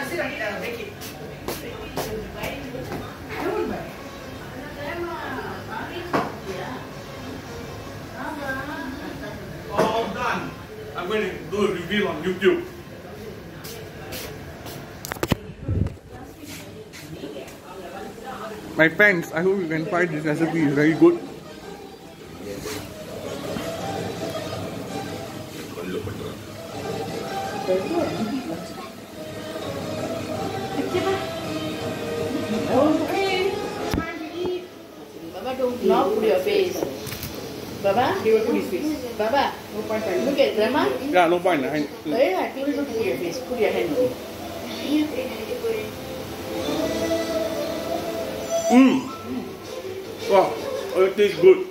sit on it, break it. Don't buy. All done. I'm going to do a reveal on YouTube. My friends, I hope you can find this recipe. It's very good. Okay. Time to eat. Baba, don't not put your face. Baba, He will put his face. Baba, No point trying. look at grandma. Yeah, no point. Very hard. People don't put your face. Put your hand. Wow, it tastes good.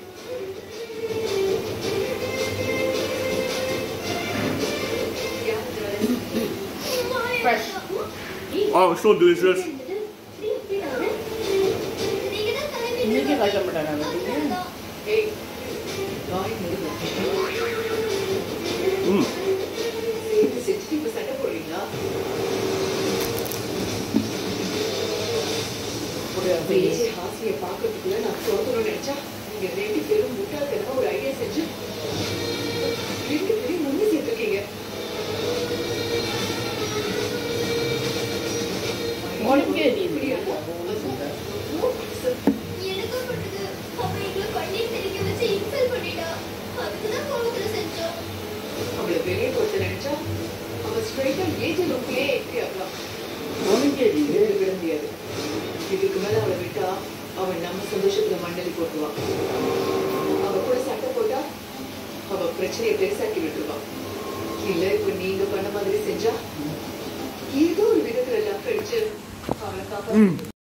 Fresh. Oh, it's so delicious. இன்னைக்கு காய்க்க மாட்டாங்க. Hey. Mm. 60% போடுறீங்களா? ஒரு பேசி ஹாசியை பார்க்கறதுக்குள்ள நான் தோக்கணும்னு நினைச்சா நீங்க ரெண்டு பேரும் முட்டாள்தனமா ஒரு ஐடியா செஞ்சு ரெண்டு பேரும் முன்னே சேர்த்துருக்கீங்க. உனக்கே நீ அவளை வெளியே போட்டு நினைச்சா அவ ஸ்ட்ரைட்டா ஏஜென்ட் ரூம்லயே என்ட்ரி ஆகலாம். உனக்கே நீ விட முடியாது. இதுக்கு மேல அவளை விட்டா அவன் நம்ம சந்தோஷத்துல மண்டலி போட்டுருவான். அவ கூட சட்டை போட்டா அவ பிரச்சனையை பெருசாக்கி விட்டுருவான். இல்ல இப்ப நீங்க பண்ண மாதிரி செஞ்சா ஏதோ ஒரு விதத்துல லக் அடிச்சு அவளை காப்பாத்து